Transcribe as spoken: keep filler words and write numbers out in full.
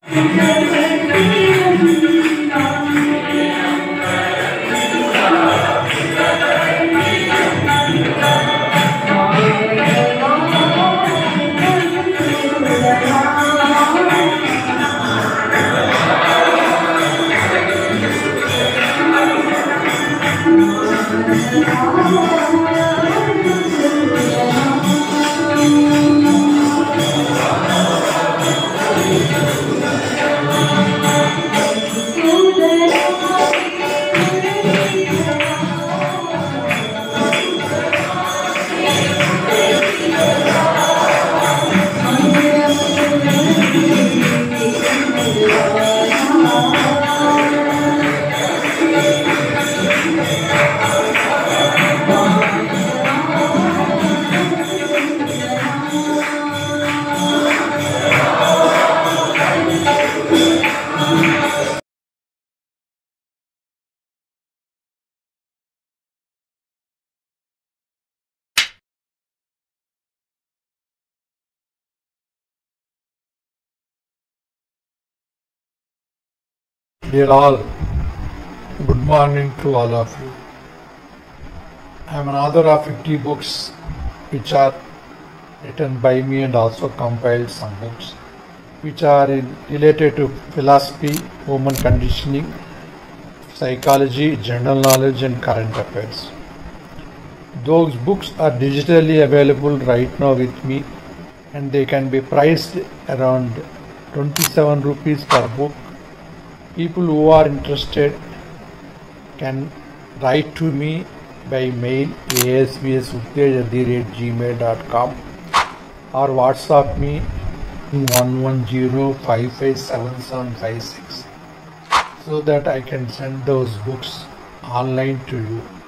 Dear all, good morning to all of you. I am an author of fifty books which are written by me and also compiled some books which are in, related to philosophy, human conditioning, psychology, general knowledge and current affairs. Those books are digitally available right now with me and they can be priced around twenty-seven rupees per book. People who are interested can write to me by mail a s v s uttej at the rate gmail dot com or WhatsApp me one one zero five five seven seven five six so that I can send those books online to you.